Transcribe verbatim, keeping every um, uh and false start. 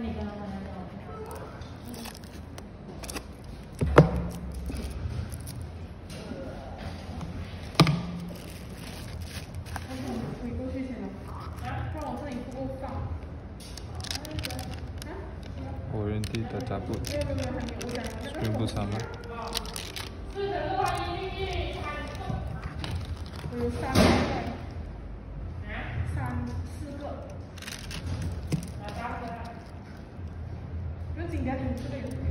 你刚刚那个。推过去先了，让我这里不够放。 我原地的打步， 没有没有没有，还没有，我讲那个。 并不上吗？ 我有三个，三四个。不用紧张，你这个有。